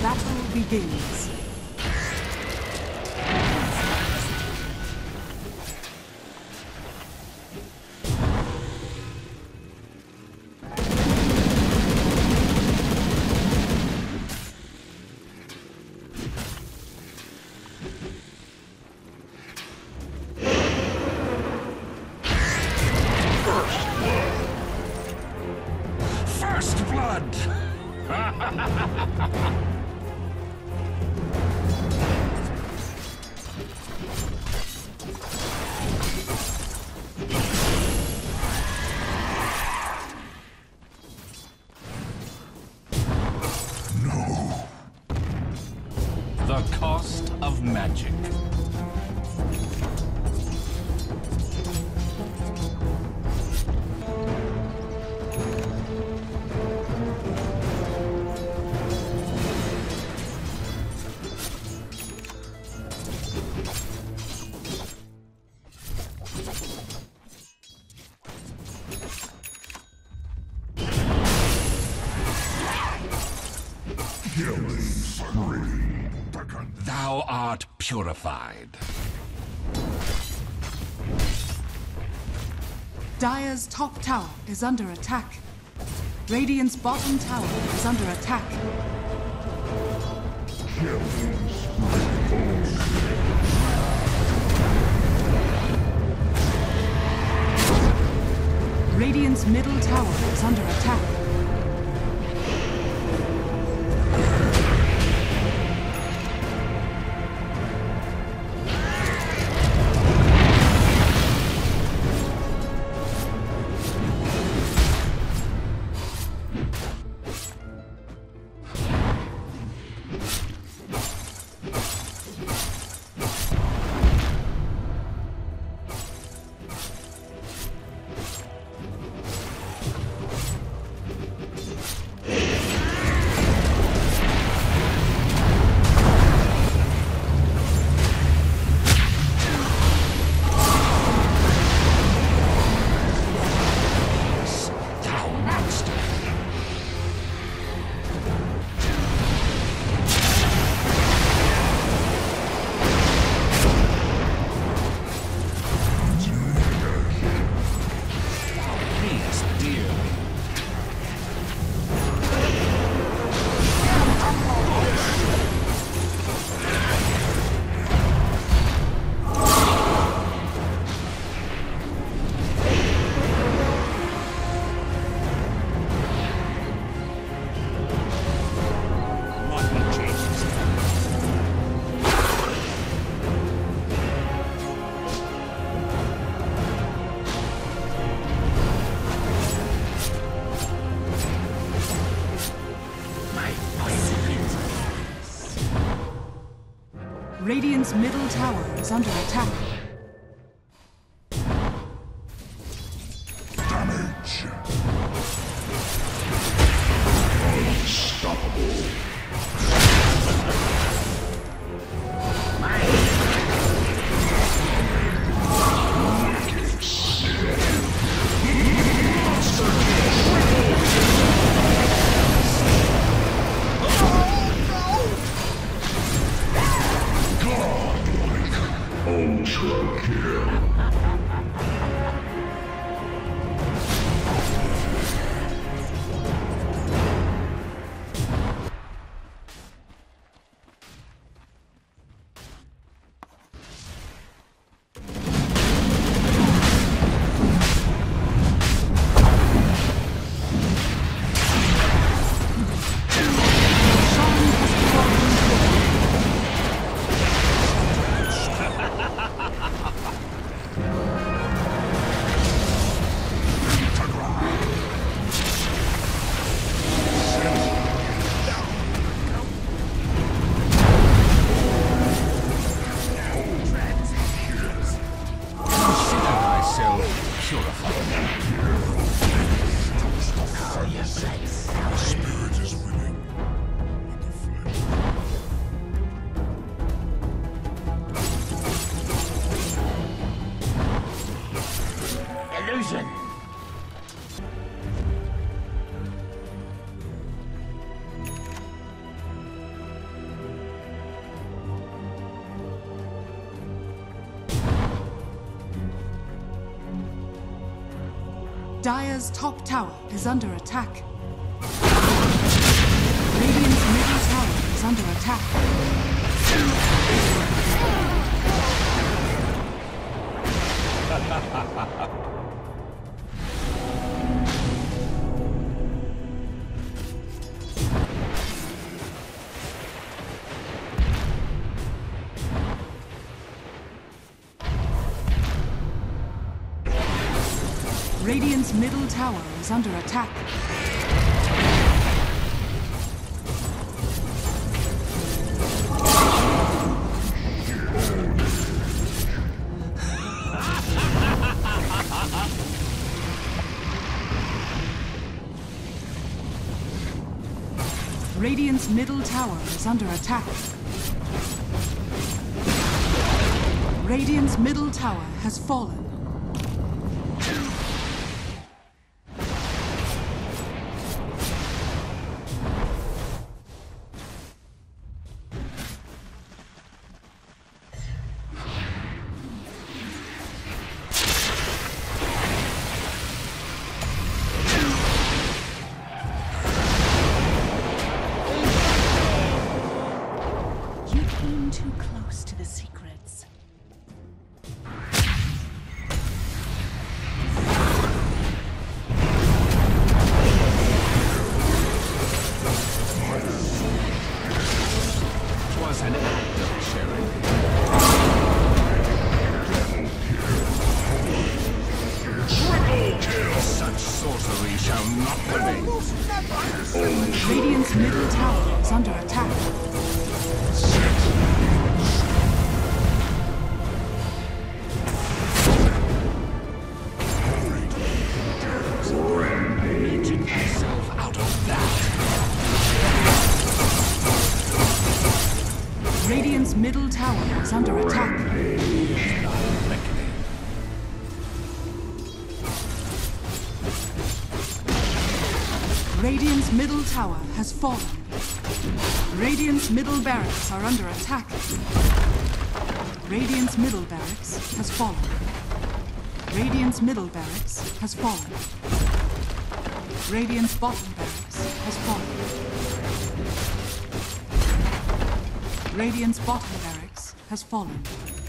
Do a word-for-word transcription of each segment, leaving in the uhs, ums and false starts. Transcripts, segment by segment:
battle begins. The cost of magic. Killing spree. Thou art purified. Dire's top tower is under attack. Radiant's bottom tower is under attack. Killing spree. Radiant's middle tower is under attack. Radiant's middle tower is under attack. Damage. Unstoppable. Ultra. Dire's top tower is under attack. Radiant's middle tower is under attack. Radiant's middle tower is under attack. Radiant's middle tower is under attack. Radiant's middle tower has fallen. Too close to the secrets. Was an act of charity. Triple kill! Such sorcery shall not remain. Radiant's middle tower is under attack. Radiant's middle tower is under attack. Radiant's middle tower has fallen. Radiant's middle barracks are under attack. Radiant's middle barracks has fallen. Radiant's middle barracks has fallen. Radiant's bottom barracks has fallen. Radiant's bottom barracks has fallen.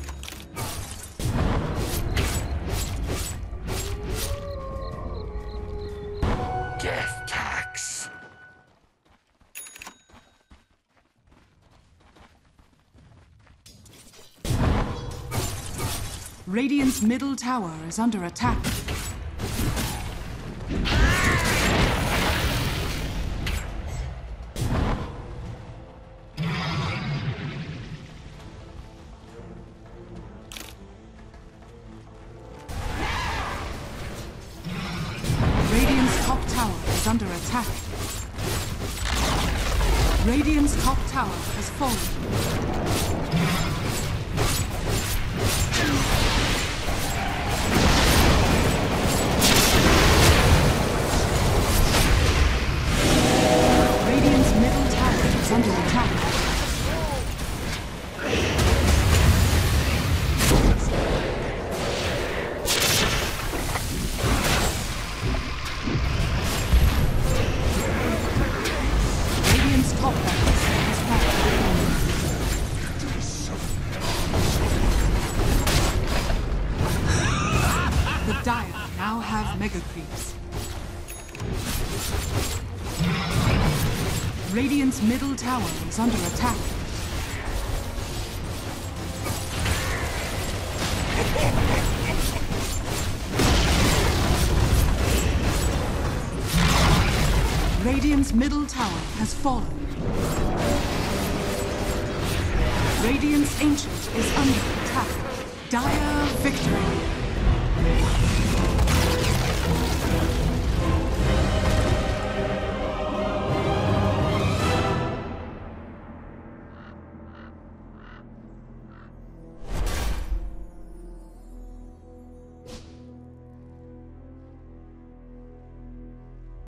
Death tax. Radiant's middle tower is under attack. Radiant's top tower is under attack. Radiant's top tower has fallen. Radiant's middle tower is under attack. Radiant's top barracks has fallen. The Dire now have mega creeps. Radiant's middle tower is under attack. Radiant's middle tower has fallen. Radiant's Ancient is under attack. Dire victory.